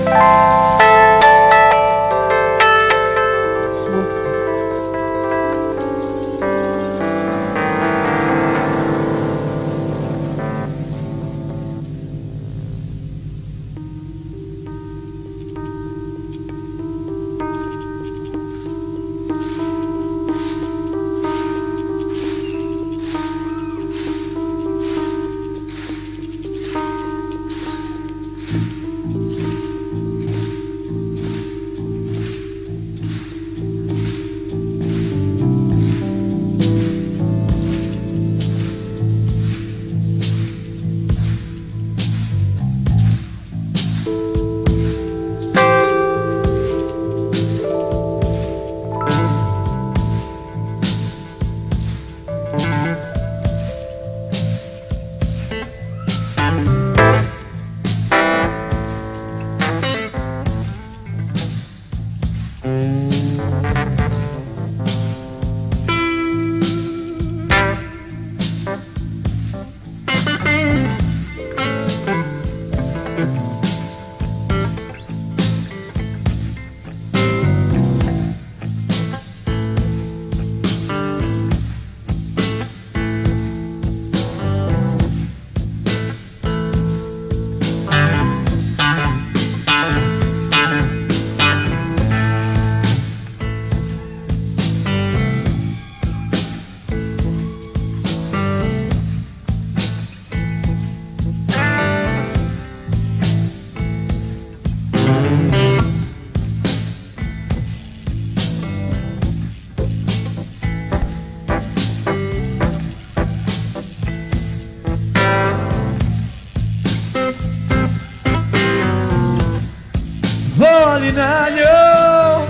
Woli na nią.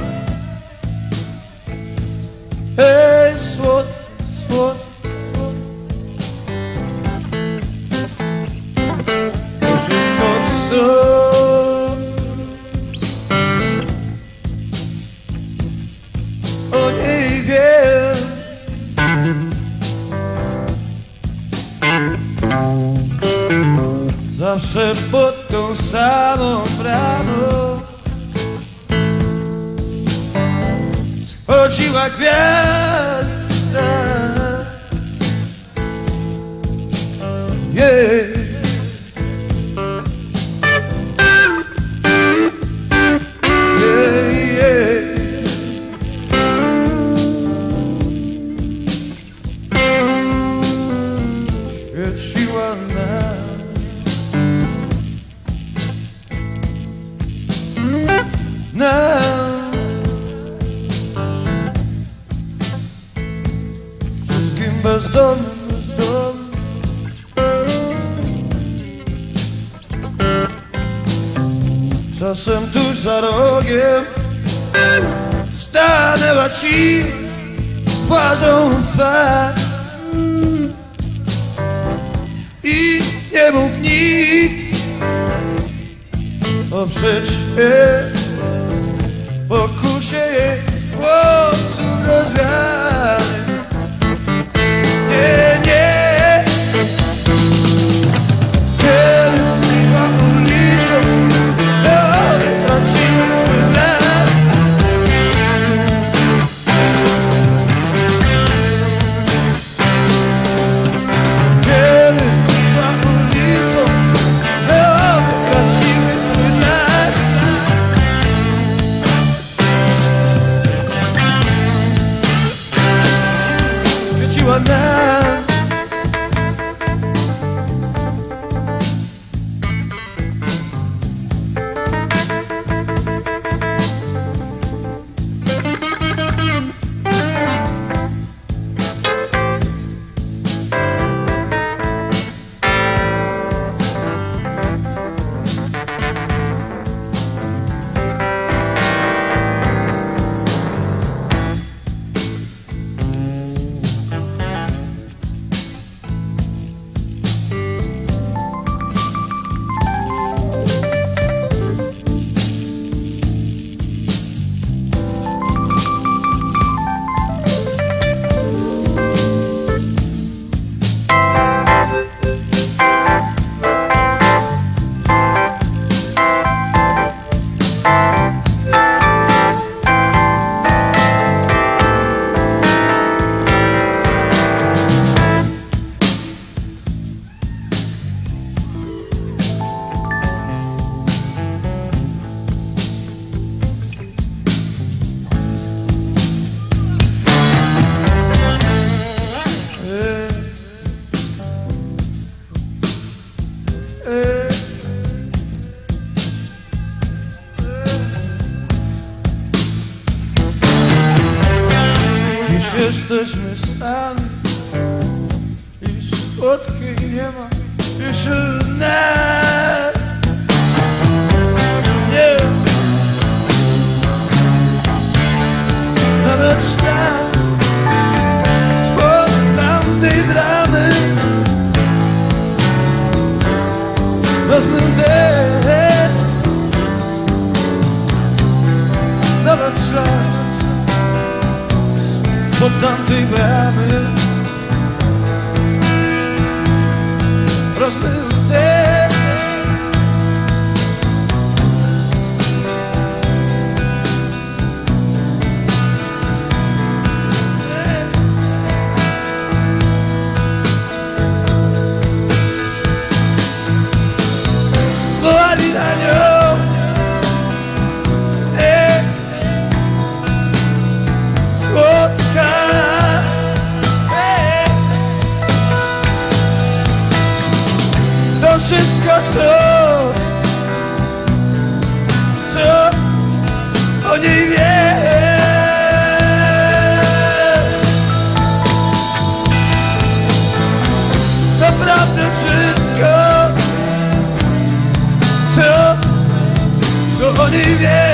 Hej, słod, słod, to wszystko co o niej wiem. Zawsze pod tą samą bramą schodziła gwiazda. Yeah. Świeciła wszystkim bezdomnym, bezdomnym. Czasem tuż za rogiem stanęła ci twarzą w twarz i nie mógł nikt oprzeć się pokusie jej głosu rozwiany. Nie, nie. Kiedy szła ulicą, melody trąciły swój las. Kiedy szła ulicą, melody trąciły swój las. Dziś jesteśmy sami i słodkiej nie ma już wśród nas. Nie, nawet świat spod tamtej bramy rozmył dech. Nawet świat spod tamtej bramy rozmył dech. Wołali na nią, słodka, to wszystko co o niej wie. Naprawdę wszystko, co o niej wie.